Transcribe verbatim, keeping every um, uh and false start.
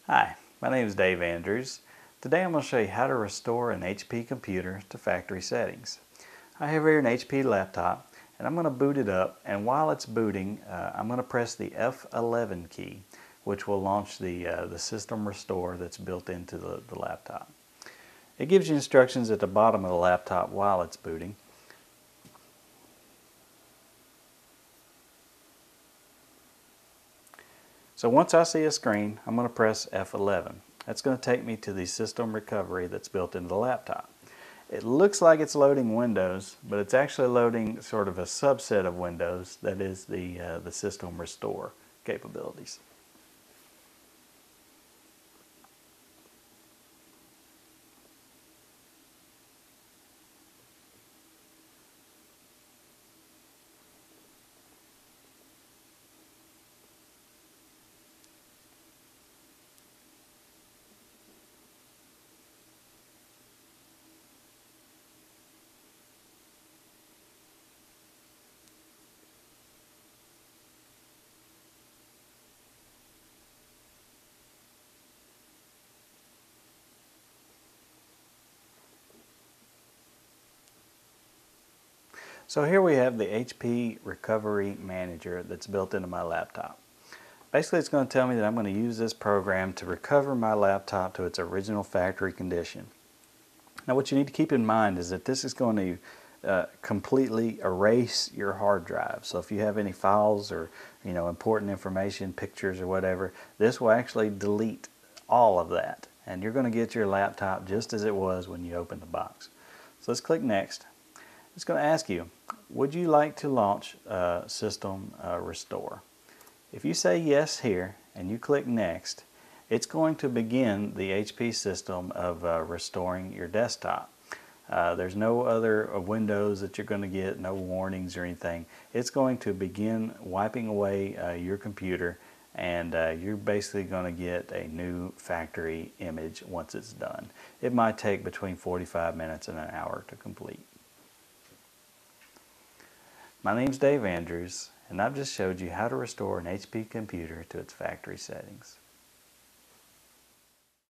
Hi, my name is Dave Andrews. Today I'm going to show you how to restore an H P computer to factory settings. I have here an H P laptop and I'm going to boot it up, and while it's booting uh, I'm going to press the F eleven key, which will launch the, uh, the system restore that's built into the, the laptop. It gives you instructions at the bottom of the laptop while it's booting. So once I see a screen, I'm going to press F eleven. That's going to take me to the system recovery that's built into the laptop. It looks like it's loading Windows, but it's actually loading sort of a subset of Windows, that is the, uh, the system restore capabilities. So here we have the H P Recovery Manager that's built into my laptop. Basically, it's going to tell me that I'm going to use this program to recover my laptop to its original factory condition. Now what you need to keep in mind is that this is going to uh, completely erase your hard drive. So if you have any files or you know important information, pictures or whatever, this will actually delete all of that, and you're going to get your laptop just as it was when you opened the box. So let's click Next. It's going to ask you, would you like to launch uh, System uh, Restore? If you say yes here and you click Next, it's going to begin the H P system of uh, restoring your desktop. Uh, there's no other uh, windows that you're going to get, no warnings or anything. It's going to begin wiping away uh, your computer, and uh, you're basically going to get a new factory image once it's done. It might take between forty-five minutes and an hour to complete. My name's Dave Andrews, and I've just showed you how to restore an H P computer to its factory settings.